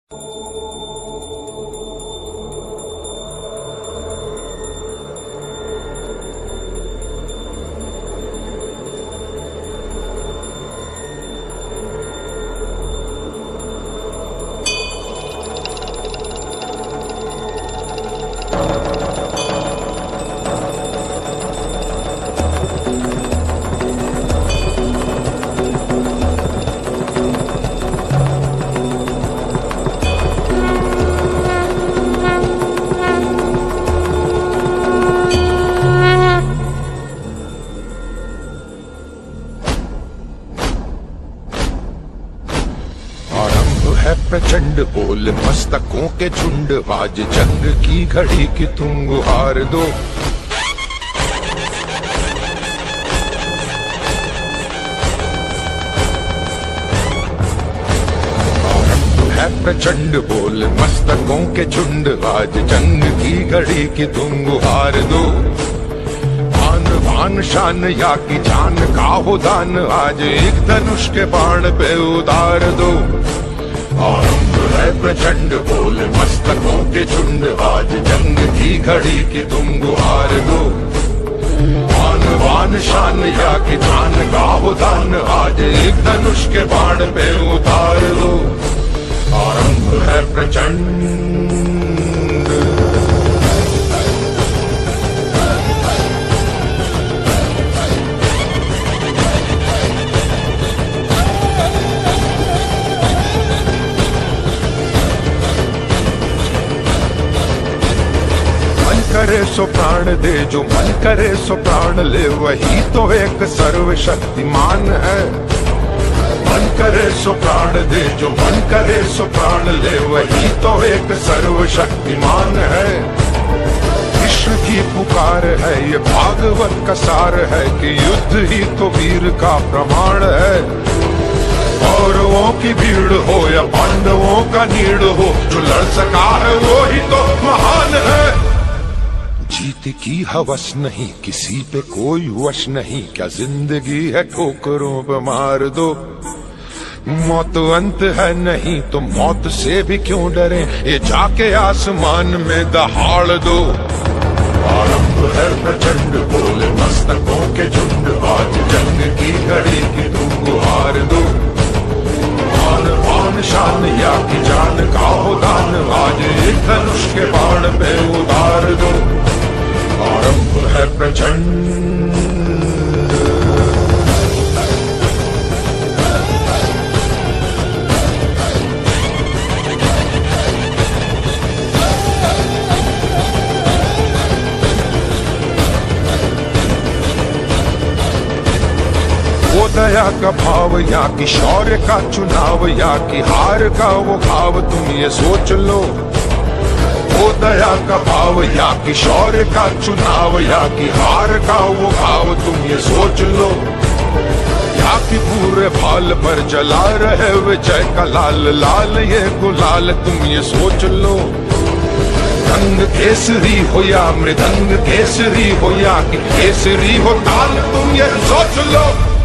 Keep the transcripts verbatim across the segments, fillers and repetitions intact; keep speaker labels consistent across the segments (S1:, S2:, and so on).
S1: प्रचंड बोल मस्तकों के झुंड, आज जंग की घड़ी की तुम गुहार दो। है प्रचंड बोल मस्तकों के झुंड, आज जंग की घड़ी की तुम गुहार दो। भान भान शान या की जान का हो दान, आज एक धनुष के बाण पे उतार दो। आरंभ है प्रचंड बोल मस्तकों के झुंड, आज जंग की घड़ी की तुम गुहार दो। आन बान शान या की जान का हो दान, आज एक धनुष के बाण पे उतार दो। आरंभ है प्रचंड। करे सो प्राण दे, जो मन करे सो प्राण ले, वही तो एक सर्वशक्तिमान है। मन करे सो प्राण दे, जो मन करे सो प्राण ले, वही तो एक सर्वशक्तिमान है। कृष्ण की पुकार है, ये भागवत का सार है, कि युद्ध ही तो वीर का प्रमाण है। कौरवों की भीड़ हो या पांडवों का नीड़ हो, जो लड़ सका है वो ही तो महान है। जीत की हवस नहीं, किसी पे कोई वश नहीं, क्या जिंदगी है ठोकरों पे मार दो। मौत अंत है नहीं तो मौत से भी क्यों डरे, ये जाके आसमान में दहाड़ दो। आरंभ है प्रचंड बोल मस्तकों के झुंड, आज जंग की घड़ी की तुम गुहार दो। आन बान शान या की जान का हो दान, आज एक धनुष के बाण पे उतार दो। आरंभ है प्रचंड। वो दया का भाव या कि शौर्य का चुनाव, या कि हार का वो भाव, तुम ये सोच लो। वो दया का भाव या कि शौर्य का चुनाव, या कि हार का वो भाव, तुम ये सोच लो। या कि पूरे भाल पर जला रहे विजय का लाल लाल ये गुलाल, तुम ये सोच लो। रंग केसरी हो या मृदंग केसरी हो, या कि केसरी हो ताल, तुम ये सोच लो।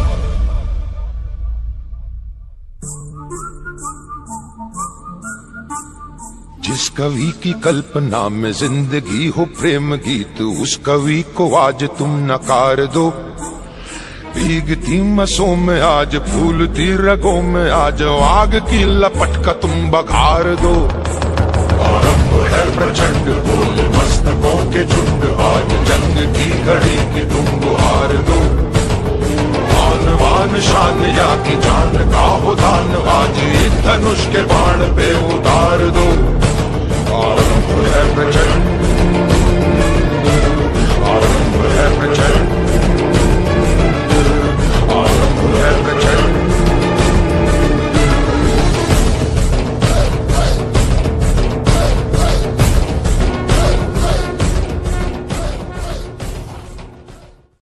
S1: जिस कवि की कल्पना में जिंदगी हो प्रेम गीत, उस कवि को आज तुम नकार दो। भीगती मसों में आज फूलती रगों में, आज आग की लपट का तुम बघार दो। आरंभ है प्रचंड बोल मस्तकों के झुंड, आज जंग की घड़ी की तुम गुहार दो। आन बान शान या की जान का हो दान, आज एक धनुष के बाण पे उतार दो।